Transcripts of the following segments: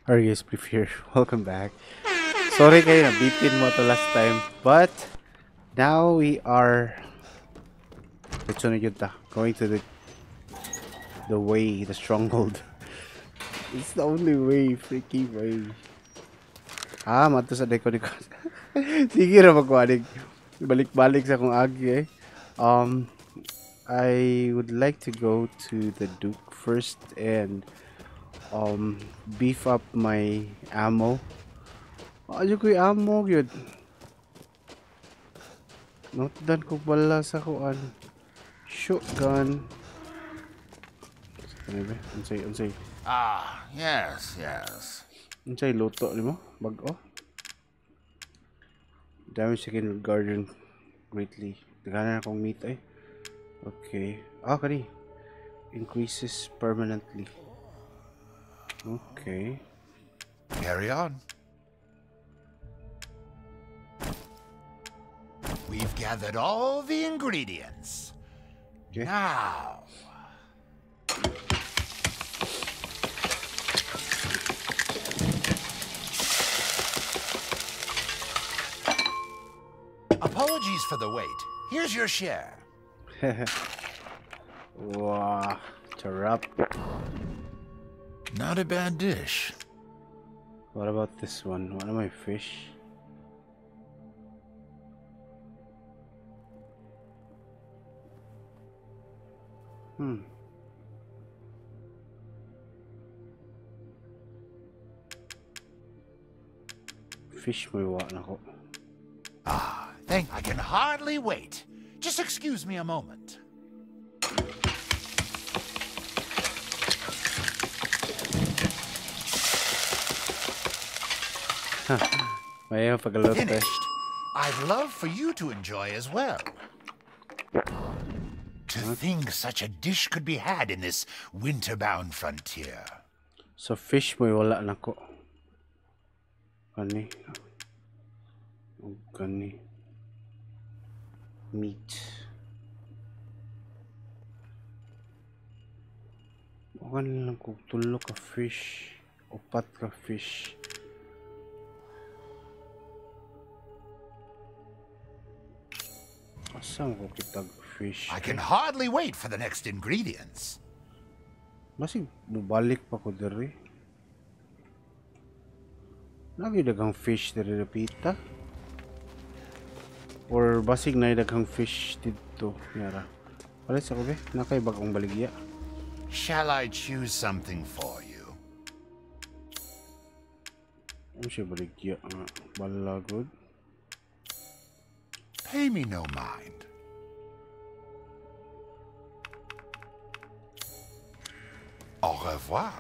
Are you prefer? Welcome back. Sorry kayo, nabitin mo to last time. But now we are let's going to the way, the stronghold. It's the only way, freaky way. Ah, mato sa deko. Sige ra magwanig. Balik-balik sa kung agi eh. Um, I would like to go to the Duke first and beef up my ammo. Ayo ko yung ammo yun. Notdan ko pala sa kuan. Shotgun. Ano ba? Unsay. Ah, yes, yes. Unsay luto nimo? Bag-o. Damage again guardian greatly. Dagana na akong meat eh. Okay. Ah, kani. Increases permanently. Okay. Carry on. We've gathered all the ingredients. Okay. Now. Apologies for the wait. Here's your share. Wow. Tarap. Not a bad dish. What about this one? One of my fish. Fish mo iwa na ko. Ah, I can hardly wait. Just excuse me a moment. May pagalot eh. Finished. I'd love for you to enjoy as well. To think such a dish could be had in this winter-bound frontier. So fish mo wala na ko. Kani. Kani. Meat. Wakan lang kung tulo ka fish. Upat ka fish. Asam ko kitag fish. I can hardly wait for the next ingredients. Basig mubalik pa ko diri. Lagi dagang fish diri pita. Or basig na dagang fish dito yara. Palit sa ko be, nakay bagong baligya. Shall I choose something for you? Ano siya baligya nga balagod. Pay me no mind. Au revoir.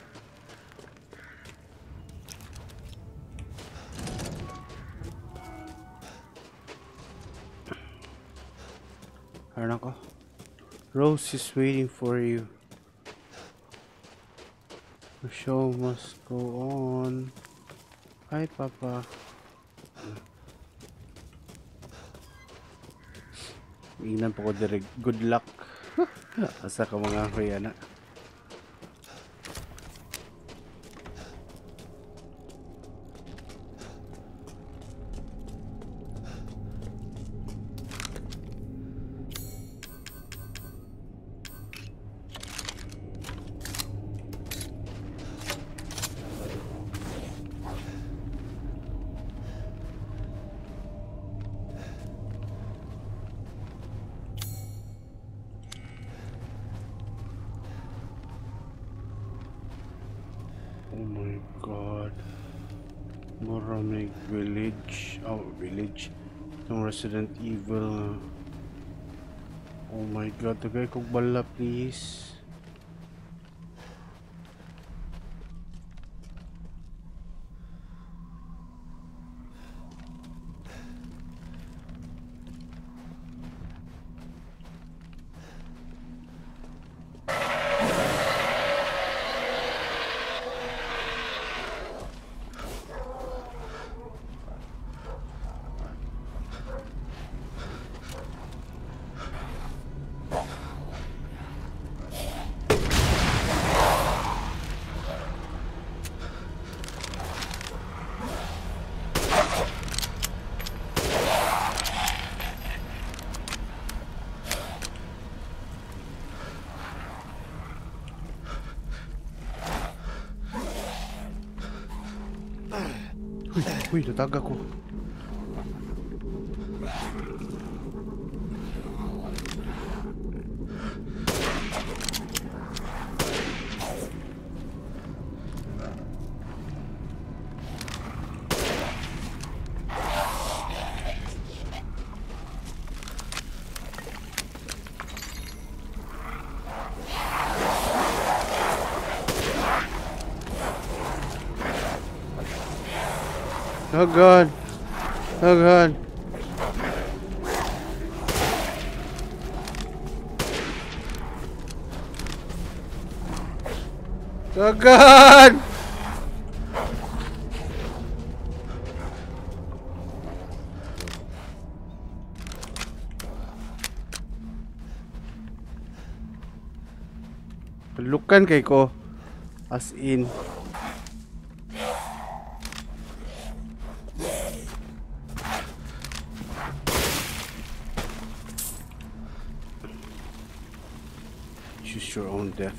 Ano ko? Rose is waiting for you. The show must go on. Hi, Papa. Ingnan po ko direct. Good luck. Asa ka mga kuya na. Oh my god. Moramig village. Oh, village. Itong Resident Evil. Oh my god. Tagay kong bala, please. Uy, natag ako. Oh god. Oh god. Oh god. Pelukan kay ko. As in. Choose your own death.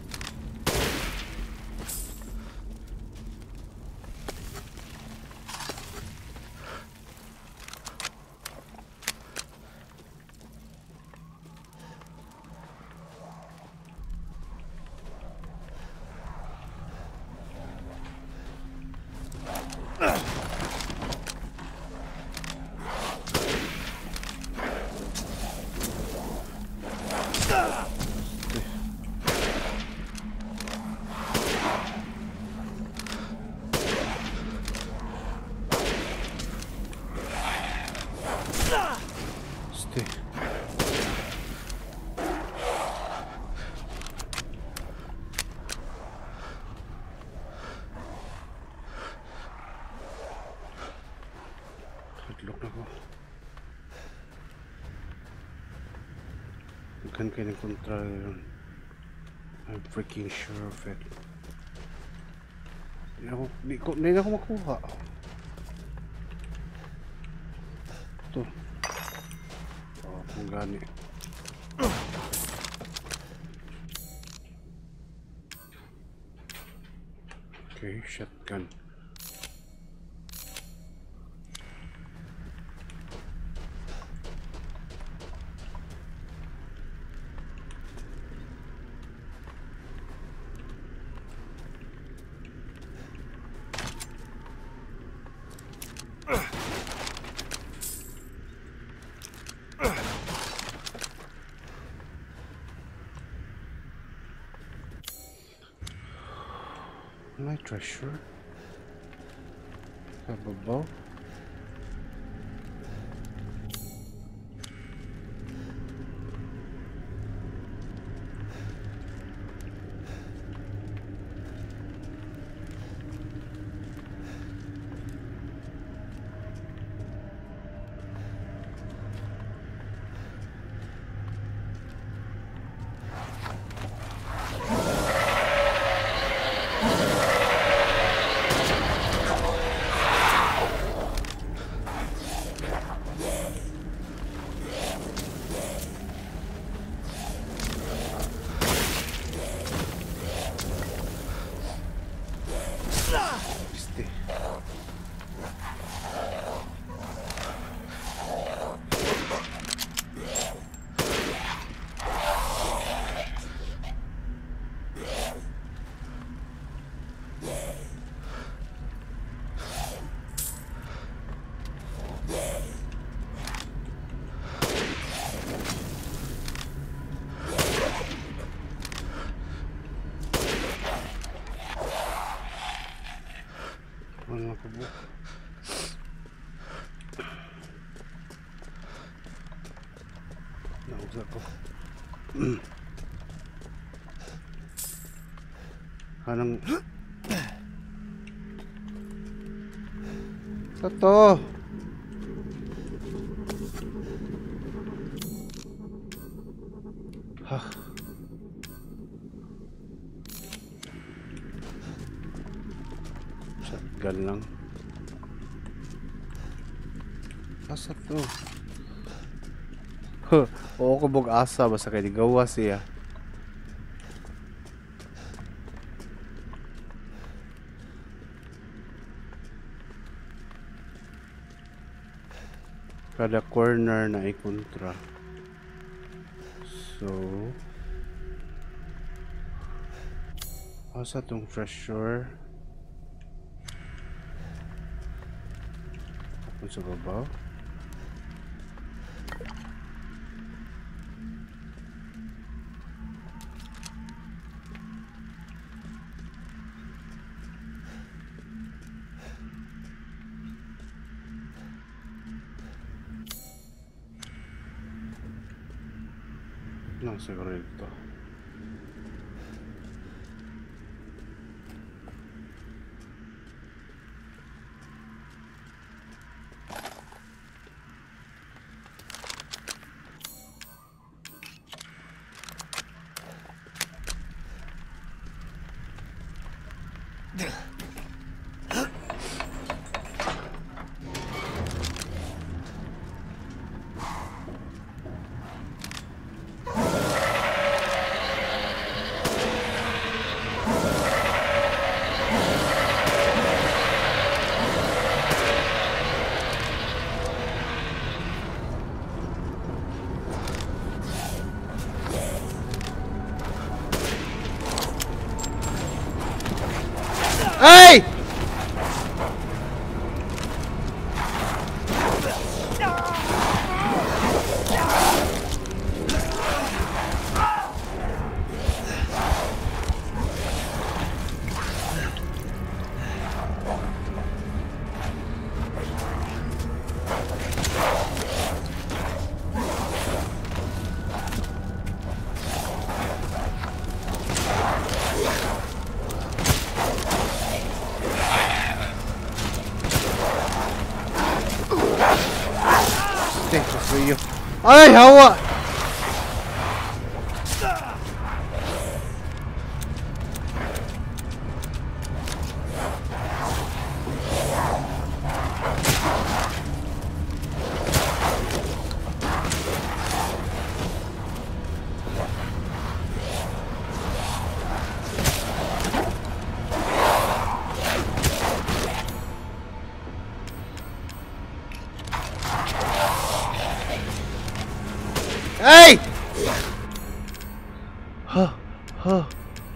Stay. Hadlock na ko. Bukan kayo ng kontra yun. I'm freaking sure of it. Di na ako makuha. Ito. Oh, kung gani. Okay, shotgun. My treasure. Have a bow. Stay. Wala ko po. Nausa ko. Anong... Sato! Hah. Shotgun lang. Asa to? Huh. Oo ko bug asa basta kay gawa siya. Kada corner na ikontra. So, asa tong treasure? Tapos sa babaw. Nang siguro ito. Hey! Ay, hawa! Hey! Huh, huh.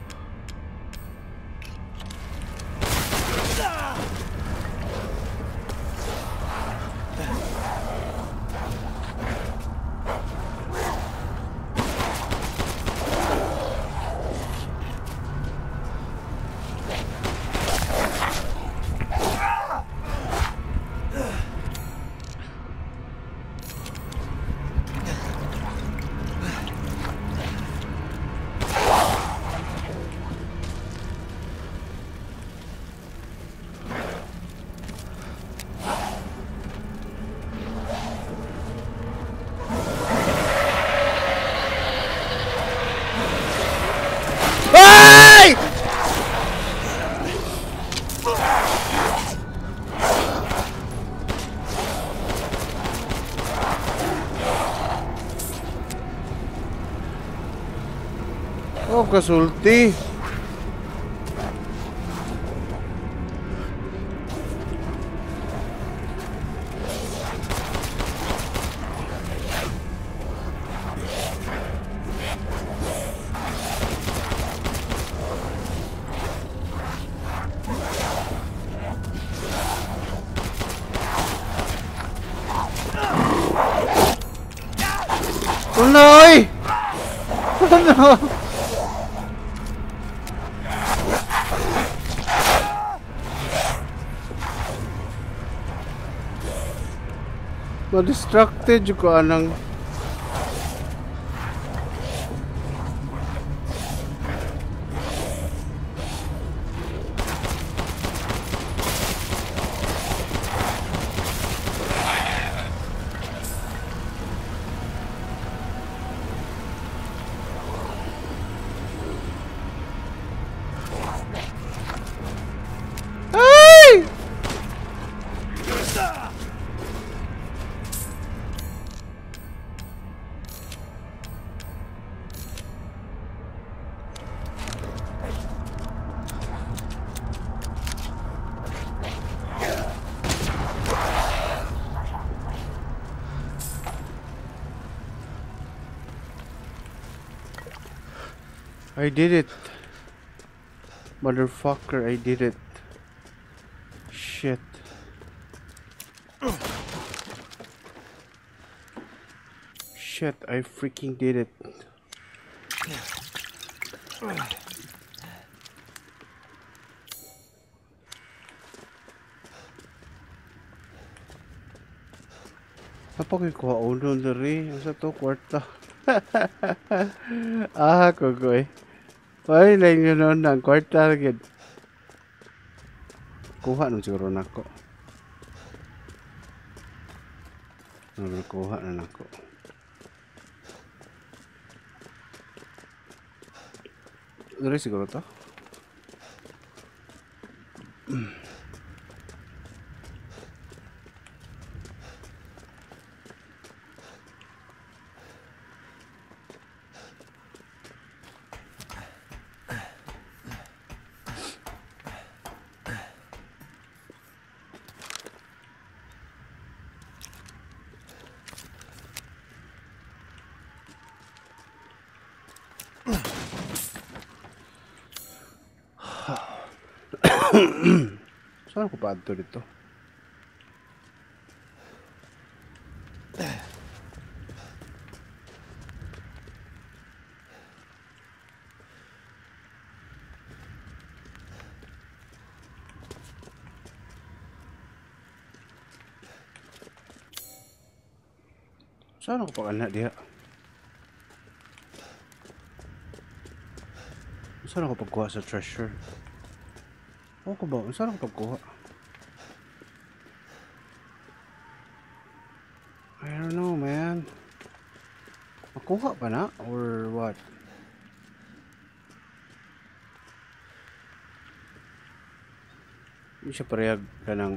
Hey! Oh, kasulti. Oh no! Oh no! Ma-distracted yung ko anang I did it. Motherfucker, I did it. Shit. Shit, I freaking did it. Apa ko'y kuha uno diri? Asa to kwarta? Ah, kugoy. Ay, lang yun nun ang kwarta agad. Kuha nun siguro nako. Kuha na nako. Diri siguro to? Saan ko pa adto dito? Saan ako pa kana diha? Saan ako pagkuha sa treasure? Ako ba? Saan ako pagkuha? I don't know, man. Makuha pa na? Or what? Hindi siya parehag ka ng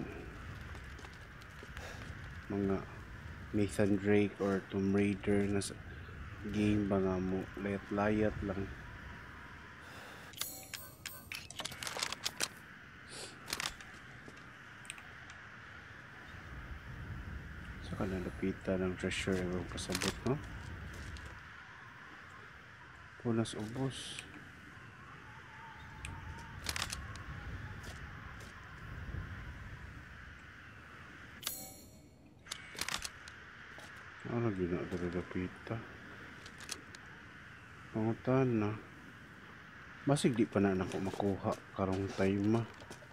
mga Nathan Drake or Tomb Raider na sa game ba nga mo? Layat-layat lang. Saka nalapitan ng treasure yung pasabot, no? Punas ubos. Ano gina dalapita? Pangutan na. Basig di pa na ako makuha karong time.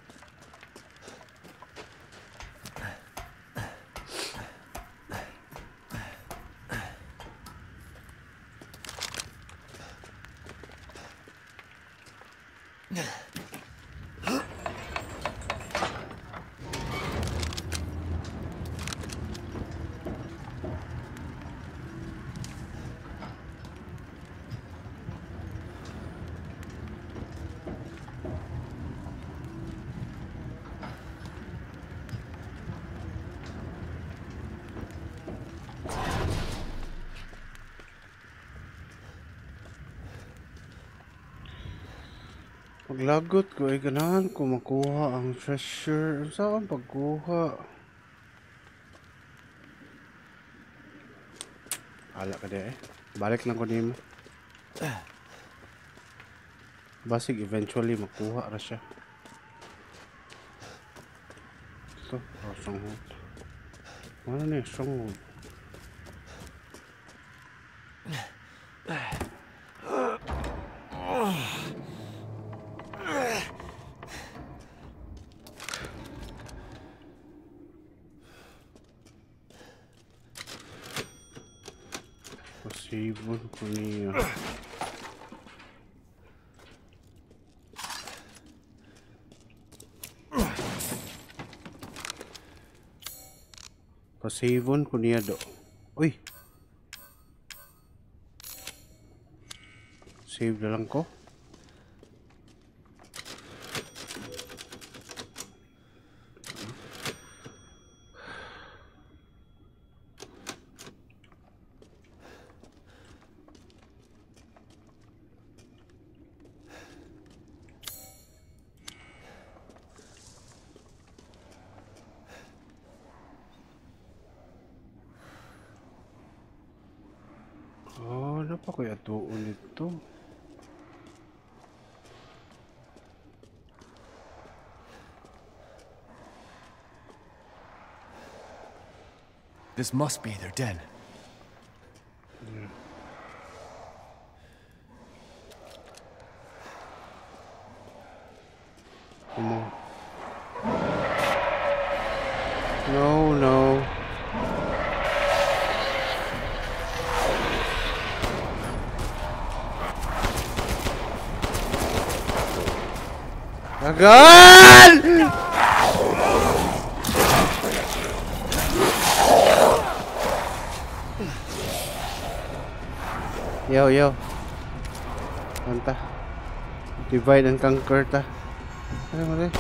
Paglagot ko ay ganahan ko makuha ang treasure. Saan pagkuha? Ala ka di eh. Balik lang ko nimo. Basig eventually makuha ra siya. Ito, stronghold. Ano na yung stronghold? Pasibon ko niya. Pasibon ko niya do. Uy! Save na lang ko. Oh, ano pa kaya tuon nito? This must be their den. Come on. No, no. Agad! Yo, yo. Anta. Divide and conquer ta. Ano mo rin?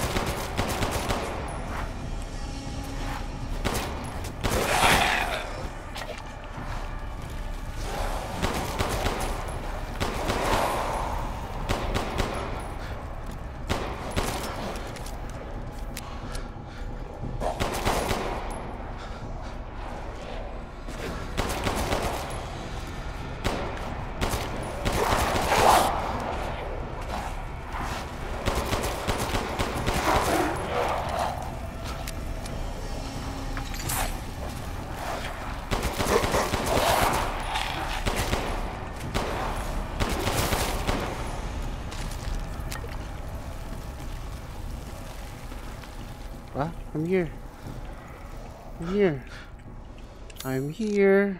Ah, I'm here. I'm here. I'm here.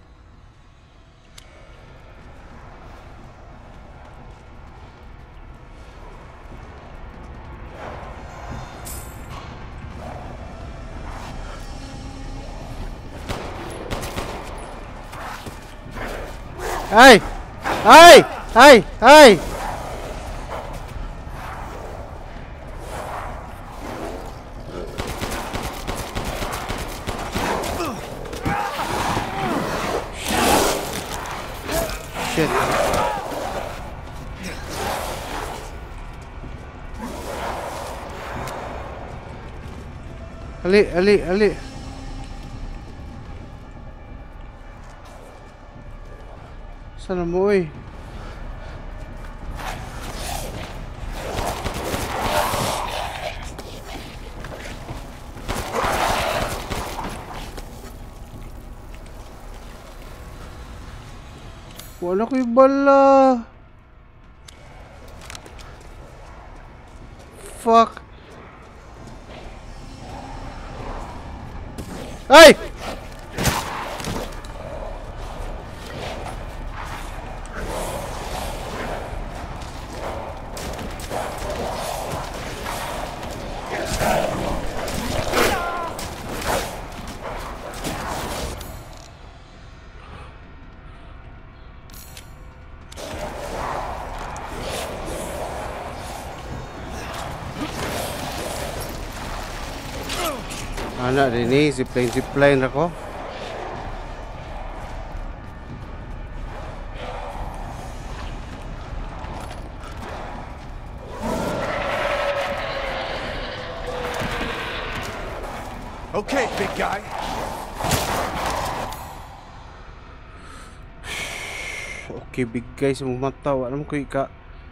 Hey! Hey! Hey! Hey! Shit. Ali, Ali, Ali. Sana mo eh? Wala ko yung bala. Fuck. Hey! Anak din ni zipline ako. Okay, big guy. Okay, big guys, mumataw. Alam ko ika.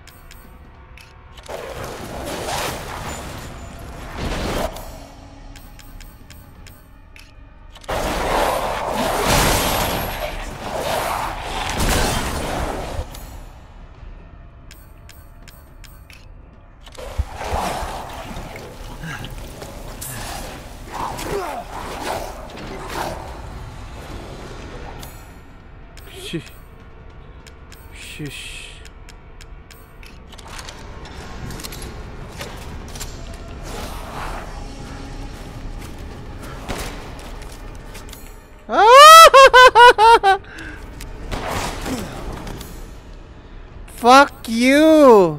Shush. Fuck you.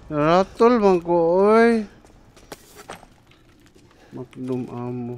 Naratol man ko, oy. Magnum ammo.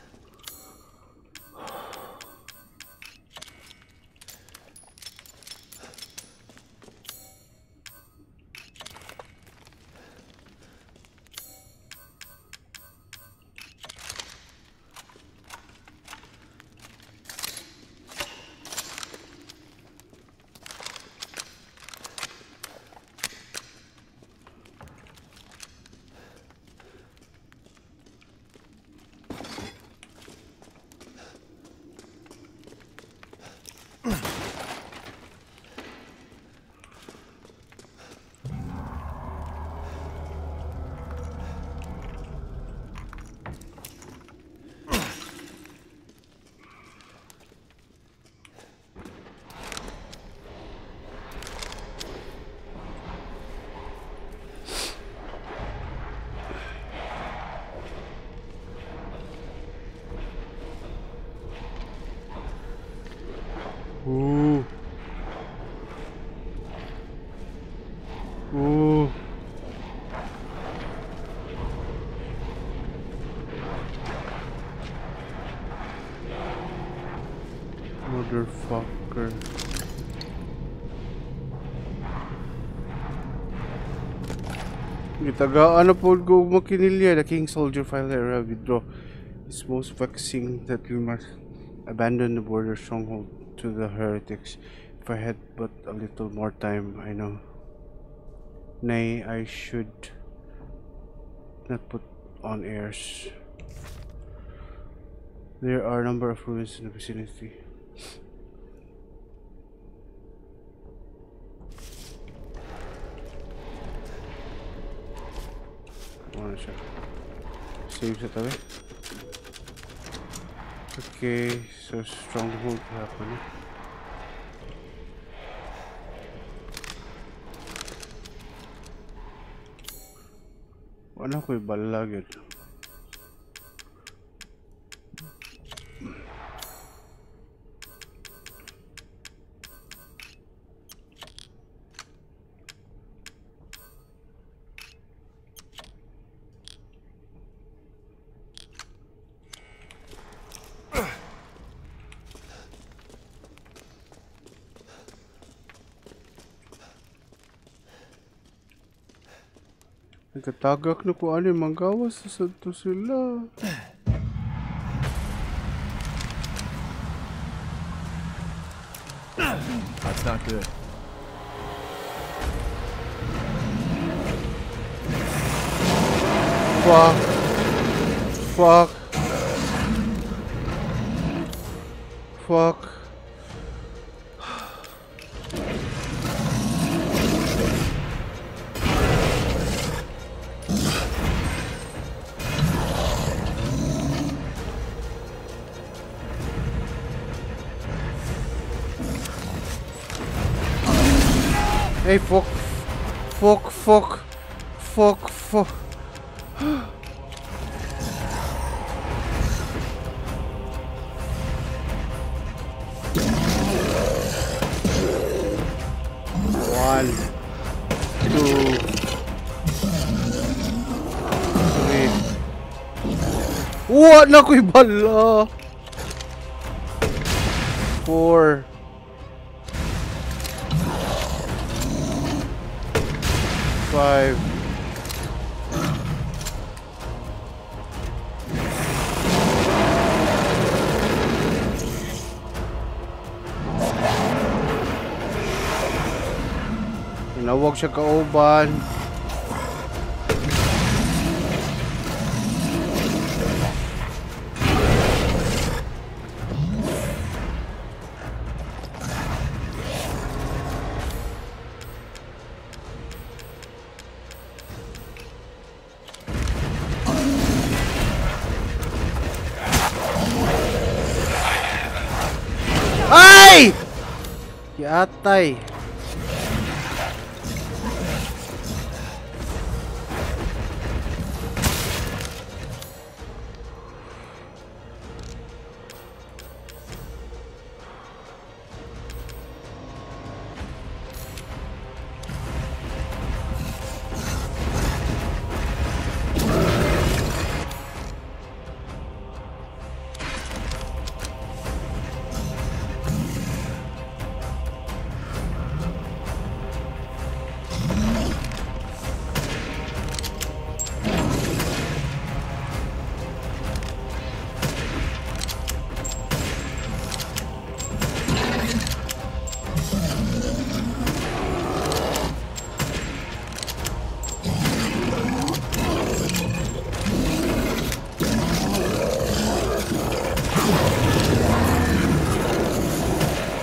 Ooh. Ooh. Motherfucker. Gitagaan na po go makinilya. The King Soldier file era withdraw. It's most vexing that we must abandon the border stronghold to the heretics. If I had but a little more time, I know. Nay, I should not put on airs. There are a number of ruins in the vicinity. Ano siya? Save sa tabi. Okay, so stronghold hapon. Wala ko'y balag yun. Nagkatagak na ko ano yung manggawas sa santo sila. That's not good. Fuck. Fuck. Fuck. Hey, fuck. Fuck, fuck. Fuck, fuck. One, two, three. What na ko'y bala? 4. 5. Nawag siya kauban. Ay! Yatay.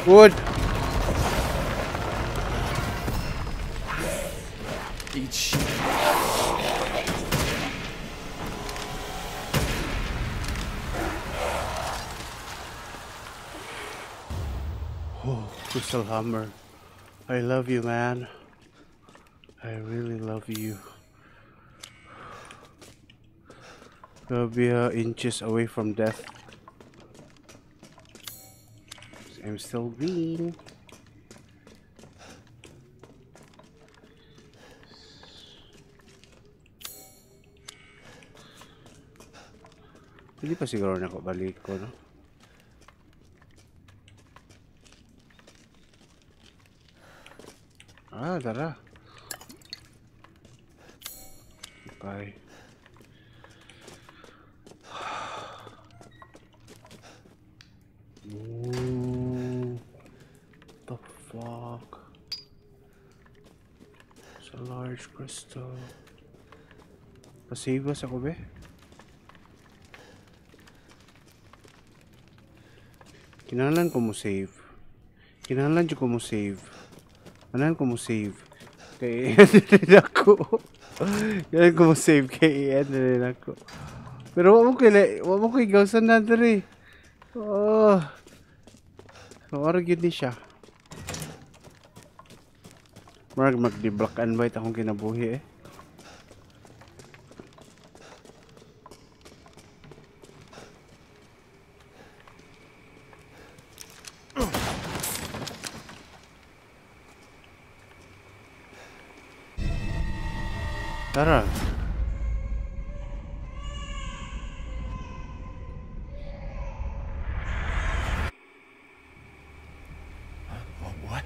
Wood! Eat shit. Oh, Crystal Hammer. I love you, man. I really love you. We'll be inches away from death. I'm still green. Hindi pa siguro nakabalik ko, no? Ah, tara. Okay. Ooh, the fuck? It's a large crystal. Pasave ba ako, be? Kinahanglan ko mo save. Kinahanglan ko mo save. Kinahanglan ko mo save. Kay rin ako. Kinahanglan ko mo save kay rin ako. Pero wala mo ko igawsan na dere. Oh. Mawara gyud ni siya. Marag mag-block and bite akong kinabuhi eh. Tara. What?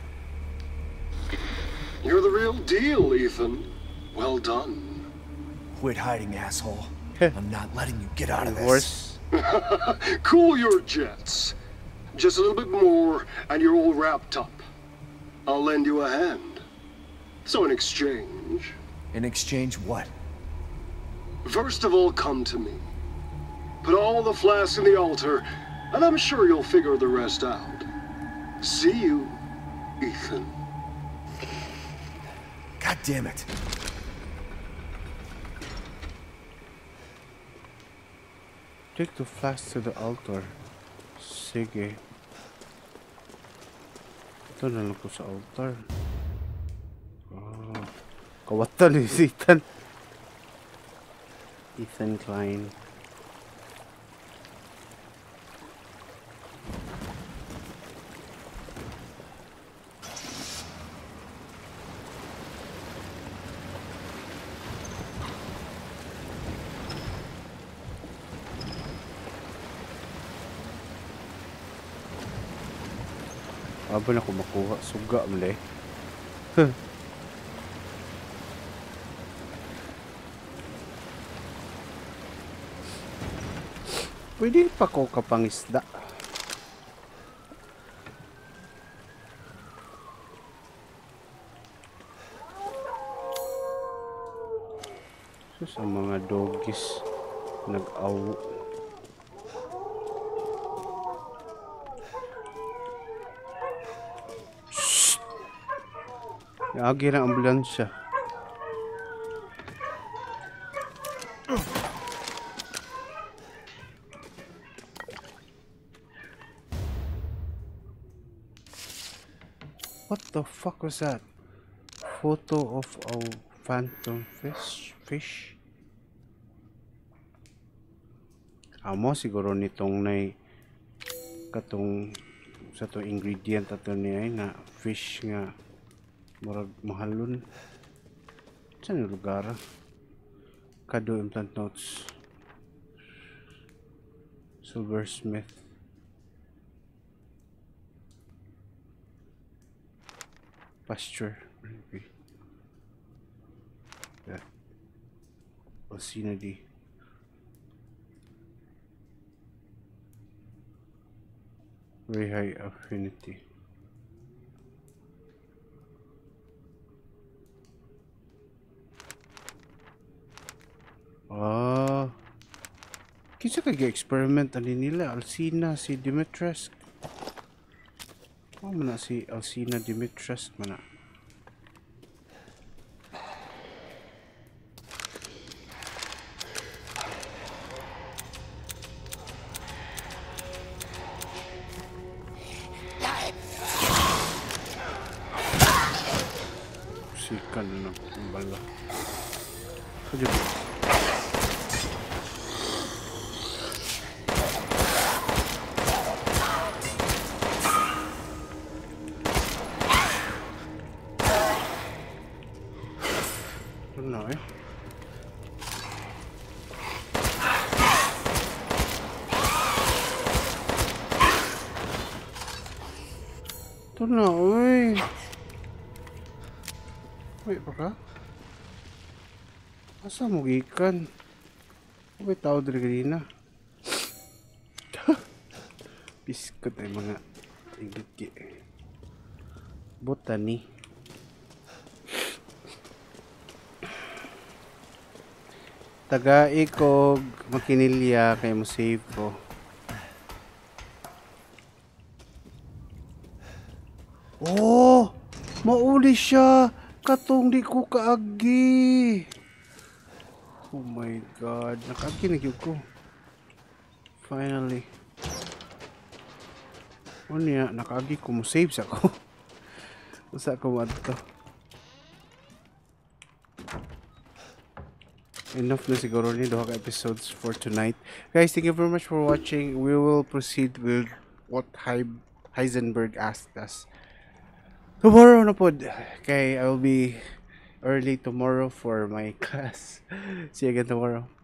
You're the real deal, Ethan. Well done. Quit hiding, asshole. I'm not letting you get out of this. Horse. Cool your jets. Just a little bit more, and you're all wrapped up. I'll lend you a hand. So in exchange... In exchange, what? First of all, come to me. Put all the flasks in the altar, and I'm sure you'll figure the rest out. See you, Ethan. God damn it. Take the flask to the altar. Sige. Ito na lang ko sa altar. Oh. Kawatan ni Ethan. Ethan Klein. Aba na ko makuha. Suga mali. Huh. Pwede pa ko kapangisda. Sus, ang mga doggies nag-aw. Shhh! Naagi ng ambulansya. What the fuck was that? Photo of a phantom fish? Amo siguro nitong nay katong sa to ingredient ato niya na fish nga murag mahalon. Saan yung lugar? Kado implant notes. Silversmith. Pasture, maybe. Yeah. Vicinity. Very high affinity. Ah. Kinsa kay experiment ani nila Alcina si Dimitrescu. Oh, mana si Alcina Dimitras mana. Sikan na ng bala. Kajib. Ano eh? Ito na, uy. Wait pa ka? Asa mo gikan? May tao diri kanina. Biskot ay mga igiki. Botani. Taga ikog makinilya kay mo save ko. Oh! Mauli siya! Katong di ko kaagi! Oh my god, nakaagi na gyud ko. Finally. Ano niya, nakaagi ko mo save sa ko. Usa ko madto. Enough na siguro ni duha ka episodes for tonight. Guys, thank you very much for watching. We will proceed with what Heisenberg asked us. Tomorrow na pod. Okay, I will be early tomorrow for my class. See you again tomorrow.